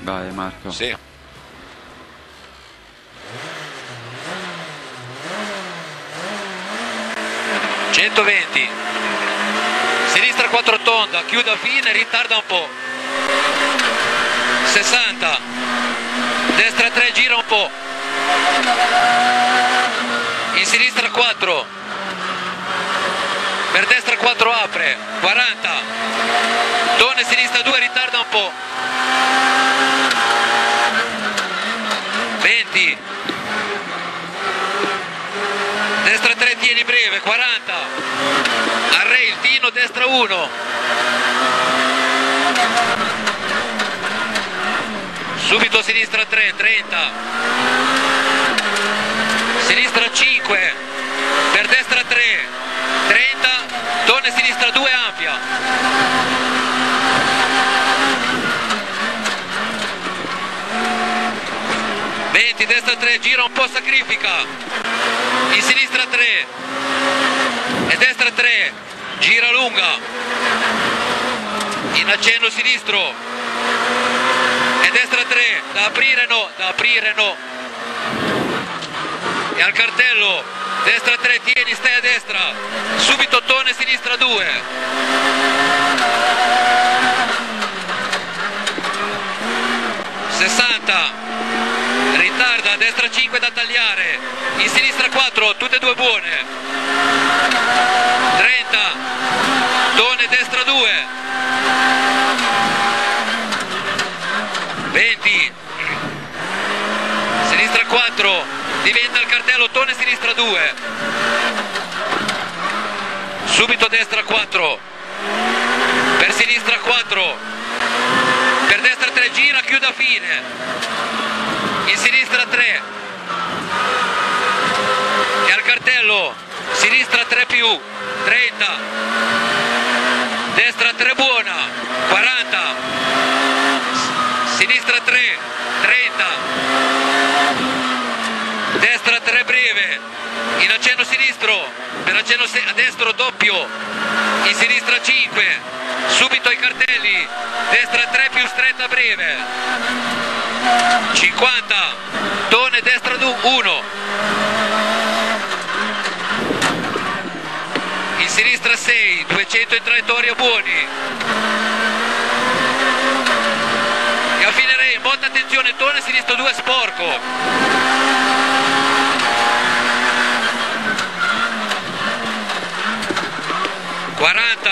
Vai Marco. Sì. ...120... sinistra 4 tonda, chiude a fine, ritarda un po', 60... destra 3, gira un po', in sinistra 4, per destra 4 apre, 40, torna in sinistra 2, ritarda un po', 20, destra 3, tieni breve, 40, al rail, tino, destra 1, subito a sinistra 3, 30, sinistra 5, per destra 3, 30, torna in sinistra 2, ampia, 20, destra 3, gira un po', sacrifica, in sinistra 3 e destra 3, gira lunga, in accenno sinistro e destra 3, da aprire no, e al cartello, destra 3, tieni, stai a destra, subito torna in sinistra 2, 60, ritarda, destra 5 da tagliare, in sinistra 4, tutte e due buone, 30, torna destra 2, 20, sinistra 4, diventa il cartello, torna sinistra 2, subito destra 4, per sinistra 4, per destra 3, gira, chiude a fine, in sinistra 3 e al cartello, sinistra 3 più, 30, destra 3 buona, 40, sinistra 3, 30, destra 3 breve, in accenno sinistro, per accenno a destro doppio, in sinistra 5, subito ai cartelli, destra 3 più stretta breve, 50, torna destra 1, in sinistra 6, 200 in traiettoria buoni, e a fine rail, molta attenzione, torna a sinistra 2 sporco, 40,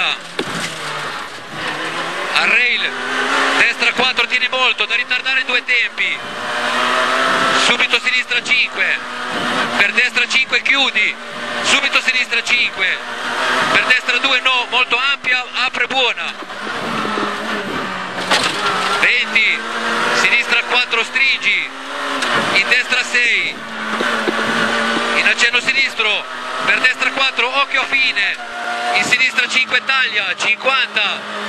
al rail, destra 4, tieni molto, da ritardare 2 tempi, subito sinistra 5, per destra 5 chiudi, subito sinistra 5, per destra 2 no, molto ampia, apre buona, 20, sinistra 4 stringi, in destra 6, in accenno sinistro, per destra 4, occhio a fine, in sinistra 5 taglia, 50,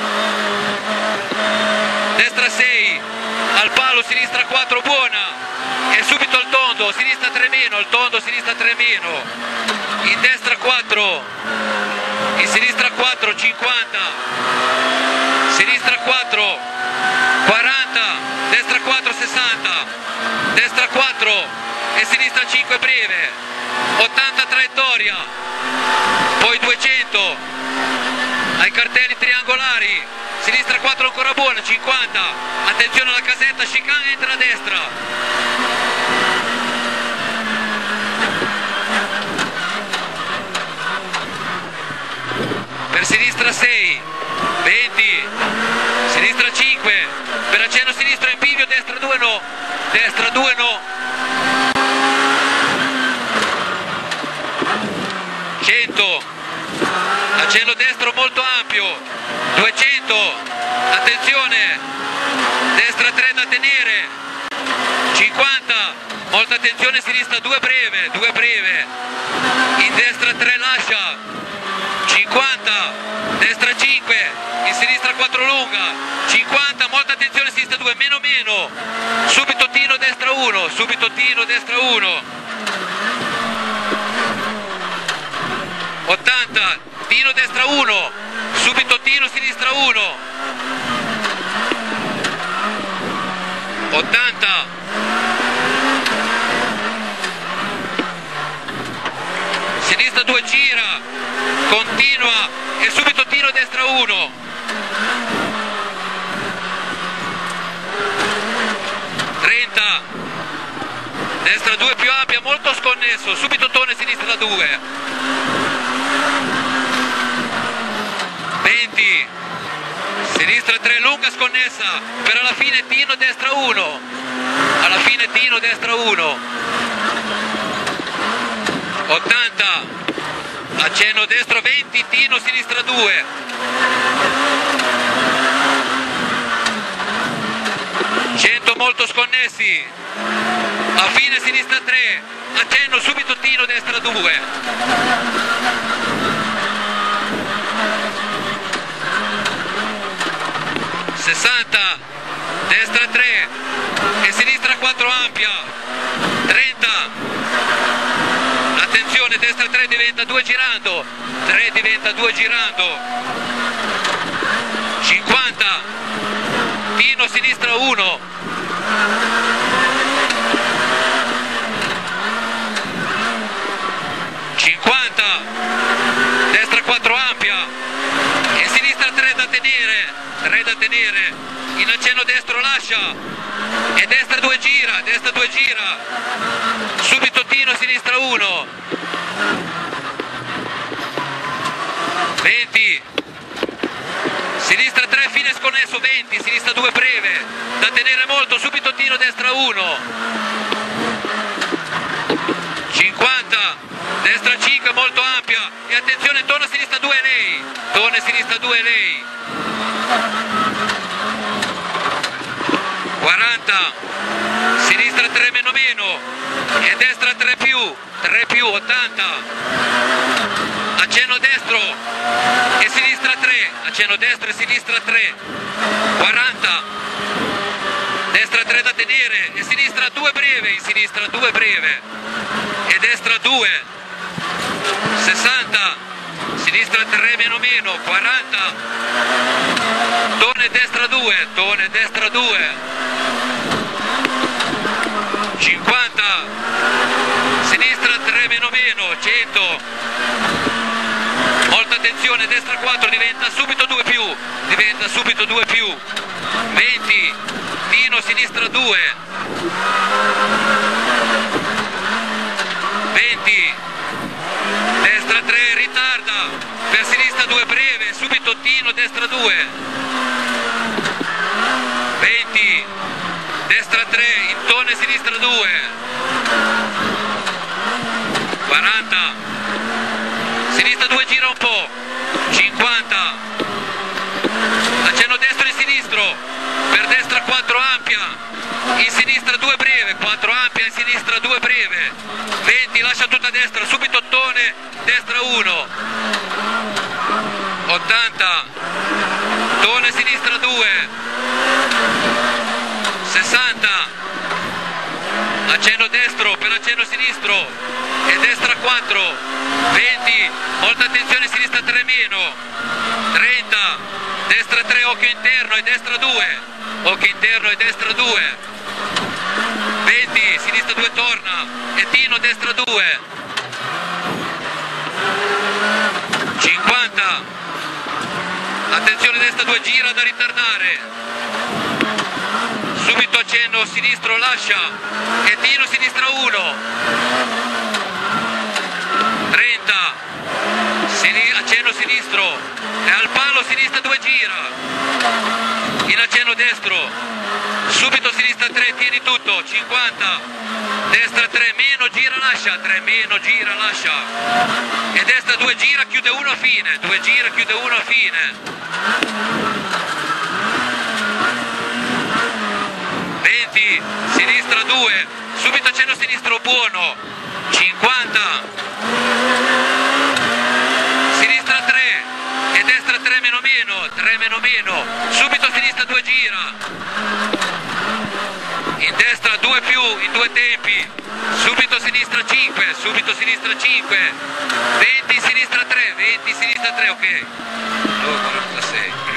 destra 6, al palo, sinistra 4 buona, e subito al tondo, sinistra 3 meno, al tondo, sinistra 3 meno, in destra 4, in sinistra 4, 50, sinistra 4, 40, destra 4, 60, destra 4 e sinistra 5 breve, 80 traiettoria, poi 200, ai cartelli triangolari, sinistra 4 ancora buona, 50, attenzione alla casetta, chicane, entra a destra, per sinistra 6, 20, sinistra 5, per accenno sinistro in bivio, destra 2 no, destra 2 no, 100, accenno destro molto ampio, 200, attenzione, destra 3 da tenere, 50, molta attenzione, sinistra 2 breve, in destra 3 lascia, 50, destra 5, in sinistra 4 lunga, 50, molta attenzione, sinistra 2, meno, subito tino destra 1, subito tino destra 1, 80, tiro destra 1, subito tiro sinistra 1, 80, sinistra 2 gira, continua e subito tiro destra 1, 30, destra 2 più ampia, molto sconnesso, subito tone sinistra 2, 20, sinistra 3 lunga sconnessa, per alla fine tino destra 1, alla fine tino destra 1, 80, accenno destro 20, tino sinistra 2, 100 molto sconnessi, a fine sinistra 3, accenno subito tino destra 2, 60, destra 3 e sinistra 4 ampia, 30, attenzione destra 3 diventa 2 girando, 3 diventa 2 girando, 50, tino sinistra 1, 50, destra 4 ampia e sinistra 3 da tenere, 3 da tenere, in accenno destro lascia e destra 2 gira, subito tino sinistra 1, 20, sinistra 3 fine sconnesso 20, sinistra 2 breve, da tenere molto, subito tino destra 1, 50, destra 5 molto ampia e attenzione tono sinistra 2 lei, tone sinistra 2 lei, 40, sinistra 3 meno meno e destra 3 più, 80, accenno destro e sinistra 3, accenno destro e sinistra 3, 40, destra 3 da tenere e sinistra 2 breve, in sinistra 2 breve e destra 2, 60, sinistra 3 meno meno, 40, tone destra 2, 50, sinistra 3 meno meno, 100, molta attenzione, destra 4 diventa subito 2 più, 20, tino sinistra 2, 20, destra 3 ritarda, per sinistra 2 breve, subito tino destra 2, 20, destra 3, intone sinistra 2, 40, sinistra 2 gira un po', 50, accenno destro e sinistro, per destra 4 ampia, in sinistra 2 breve, 4 ampia, in sinistra 2 breve, 20, lascia tutta a destra, subito tone, destra 1, 80, tone sinistra 2, 60, accenno destro per accenno sinistro e destra 4, 20, molta attenzione sinistra 3 meno, 30, destra 3 occhio interno e destra 2, occhio interno e destra 2, 20, sinistra 2 torna e tino destra 2, 50, attenzione destra 2 gira da ritardare, subito accenno sinistro lascia e tiro sinistra 1, 30, accenno sinistro e al palo sinistra 2 gira, in accenno destro, subito sinistra 3 tieni tutto, 50, destra 3 meno gira lascia, 3 meno gira lascia e destra 2 gira chiude 1 a fine, 2 gira chiude 1 a fine, 20, sinistra 2, subito accenno sinistro buono, 50, sinistra 3 e destra 3 meno meno, 3 meno meno, subito sinistra 2 gira, in destra 2 più, in 2 tempi, subito sinistra 5, 20 sinistra 3, ok, 46.